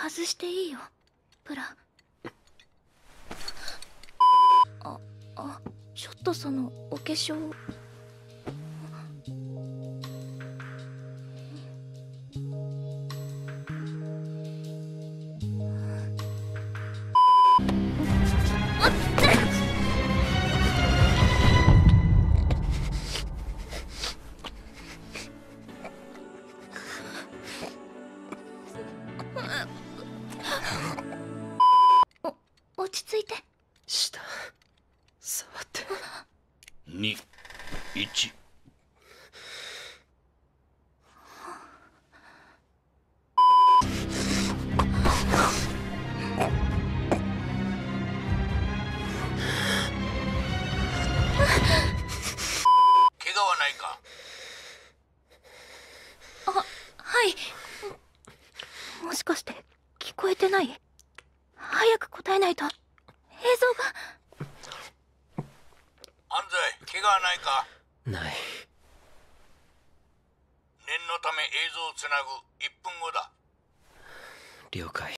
外していいよプラ。ちょっとそのお化粧。落ち着いて。 下触って 2、1。怪我はないか？ はい。もしかして聞こえてない？早く答えないと。映像が。 安西、怪我はないか？ ない。 念のため映像をつなぐ。1分後だ。 了解。